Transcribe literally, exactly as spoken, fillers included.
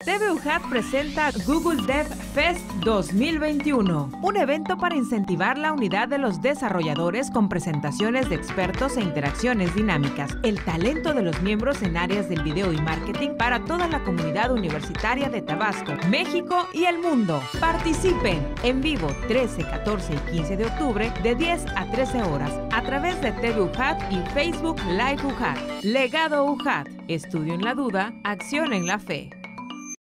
T V U J A T presenta Google Dev Fest dos mil veintiuno, un evento para incentivar la unidad de los desarrolladores con presentaciones de expertos e interacciones dinámicas, el talento de los miembros en áreas del video y marketing para toda la comunidad universitaria de Tabasco, México y el mundo. Participen en vivo trece, catorce y quince de octubre de diez a trece horas a través de T V U J A T y Facebook Live U J A T. Legado U J A T. Estudio en la duda, acción en la fe.